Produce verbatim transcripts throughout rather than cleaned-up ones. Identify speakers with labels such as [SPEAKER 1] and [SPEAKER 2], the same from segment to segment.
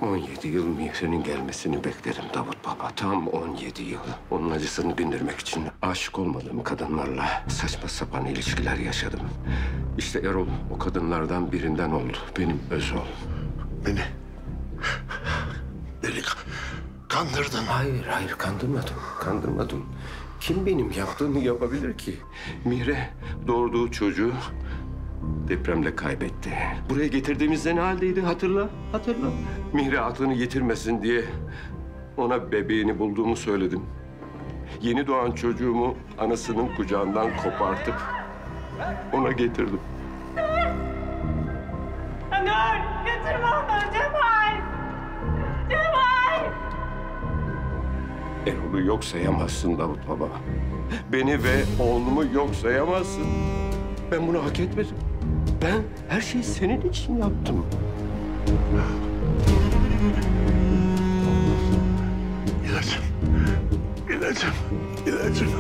[SPEAKER 1] on yedi yıl Mihri'nin gelmesini bekledim Davut Baba. Tam on yedi yıl. Onun acısını dindirmek için aşık olmadığım kadınlarla saçma sapan ilişkiler yaşadım. İşte Erol o kadınlardan birinden oldu. Benim öz oğlum.
[SPEAKER 2] Beni... Beni kandırdın.
[SPEAKER 1] Hayır, hayır kandırmadım. Kandırmadım. Kim benim yaptığımı yapabilir ki? Mihre doğurduğu çocuğu depremde kaybetti. Buraya getirdiğimizde ne haldeydi hatırla, hatırla. Mihre aklını yitirmesin diye ona bebeğini bulduğumu söyledim. Yeni doğan çocuğumu anasının kucağından kopartıp ona getirdim.
[SPEAKER 3] Dur, götürme onu Cemal! Cemal!
[SPEAKER 1] Erol'u yok sayamazsın Davut Baba. Beni ve oğlumu yok sayamazsın. Ben bunu hak etmedim. Ben her şeyi senin için yaptım.
[SPEAKER 2] İlacım, ilacım, ilacım.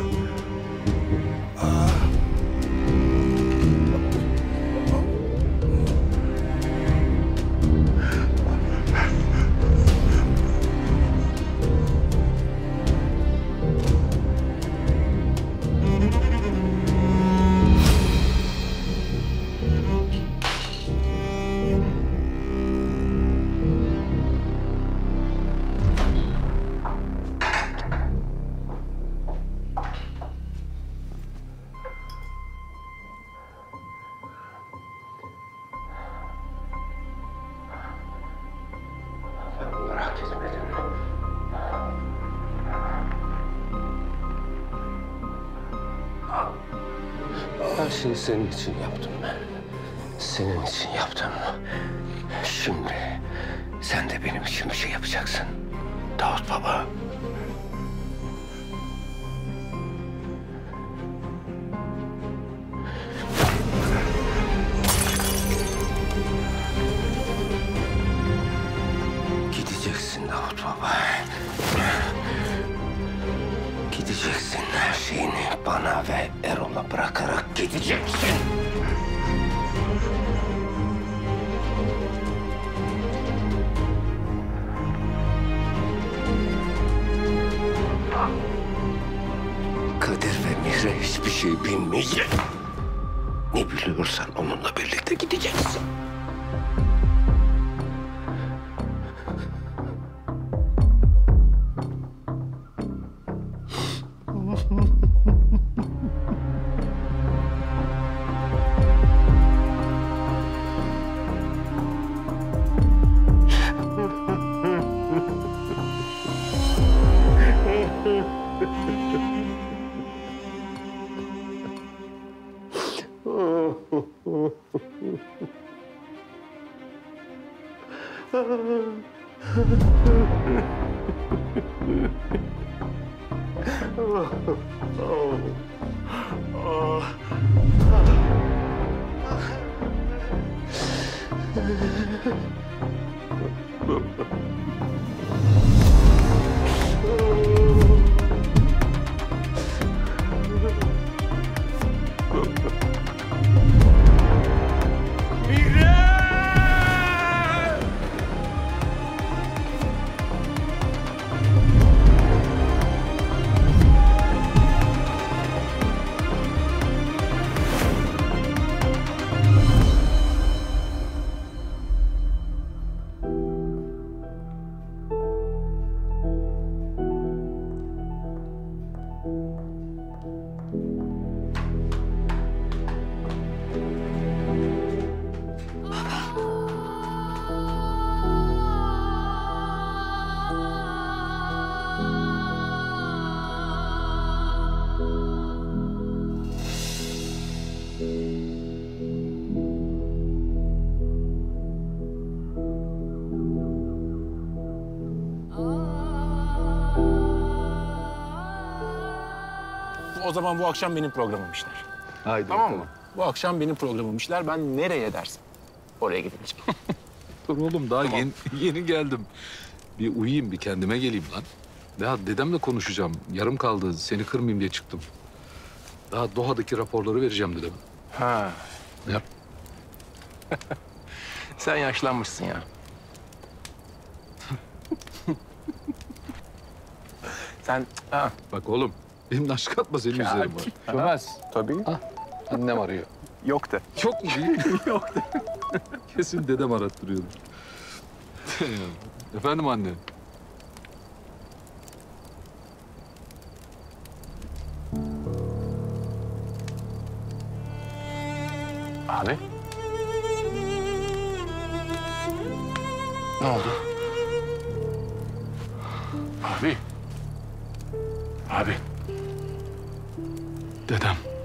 [SPEAKER 1] Ben bunları hak etmedim. Her şeyi senin için yaptım ben. Senin için yaptım. Şimdi sen de benim için bir şey yapacaksın. Davut Baba. Gideceksin Davut Baba. Gideceksin. Her şeyini bana ve Erol'a bırakarak gideceksin. Kadir ve Mihre hiçbir şey bilmeyecek. Ne biliyorsan onunla birlikte gideceksin.
[SPEAKER 4] O zaman bu akşam benim programım işler.
[SPEAKER 5] Haydi
[SPEAKER 4] Tamam
[SPEAKER 5] bakalım.
[SPEAKER 4] mı? Bu akşam benim programım işler. Ben nereye dersin? Oraya gideceğim.
[SPEAKER 5] Dur oğlum daha
[SPEAKER 4] Tamam.
[SPEAKER 5] yeni, yeni geldim. Bir uyuyayım, bir kendime geleyim lan. Ya dedemle konuşacağım. Yarım kaldı. Seni kırmayayım diye çıktım. Daha Doha'daki raporları vereceğim dedem.
[SPEAKER 4] Ha,
[SPEAKER 5] Ya.
[SPEAKER 4] sen yaşlanmışsın ya. Sen... Ha.
[SPEAKER 5] Bak oğlum, benimle aşk atma senin üzerime.
[SPEAKER 4] Çömez. Tabii.
[SPEAKER 5] Ah, annem arıyor.
[SPEAKER 4] Yok de.
[SPEAKER 5] Çok mu değil? Yok de. Kesin dedem arattırıyordu. Efendim anne.
[SPEAKER 4] Abi. Ne oldu? Abi. Abi.
[SPEAKER 5] Dedem.